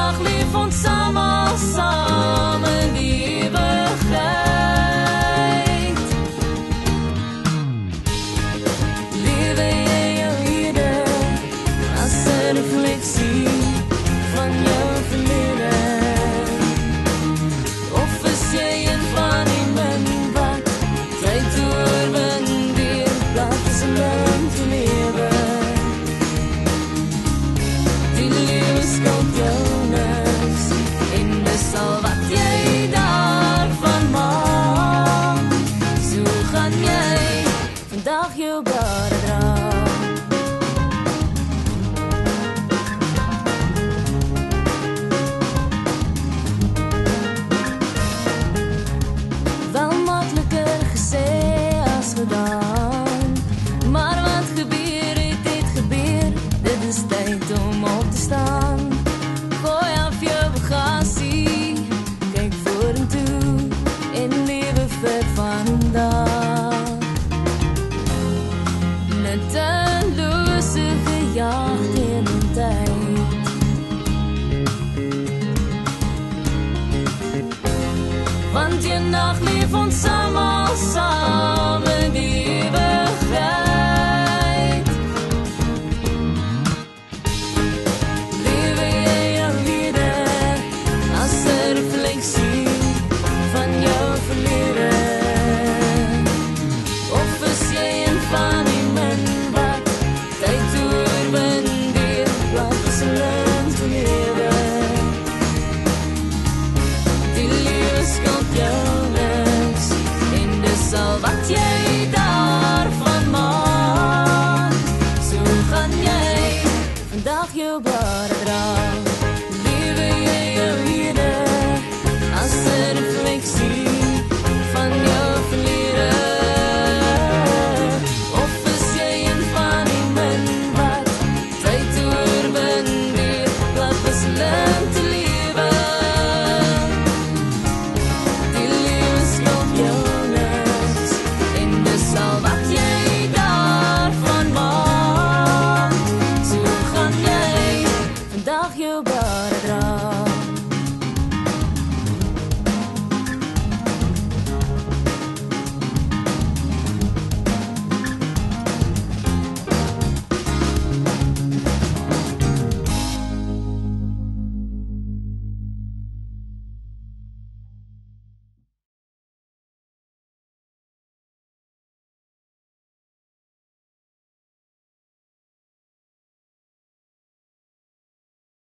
nag leef ons almal saam in die ewigheid. Lewe jy jou hede as 'n refleksie van jou verlede? Of is jy een van die min wat tyd oorwin deur plat is om te lewe? Die lewe skuld jou niks en dis al wat jy daarvan maak. So gaan jy vandag jou blare dra. Wel makliker gesê as gedaan, maar wat gebeur het gebeur. Dit is tyd om op te staan. Gooi af jou bagasie, kyk vorentoe en lewe vir vandag. Net 'n lose gejaag teen die tyd. Want die nag leef ons almal saam in die ewigheid. Lewe jy jou hede as 'n refleksie van jou verlede? Of is jy een van die min wat tyd oorwin deur plat is om te lewe? Die lewe skuld jou niks en dis al wat jy daarvan maak. So gaan jy vandag jou blare dra. Lewe jy jou hede as 'n refleksie van jou verlede? Of is jy een van die min wat tyd oorwin deur plat is om te lewe? Die lewe skuld jou niks en dis al wat jy daarvan maak. So gaan jy vandag jou blare dra.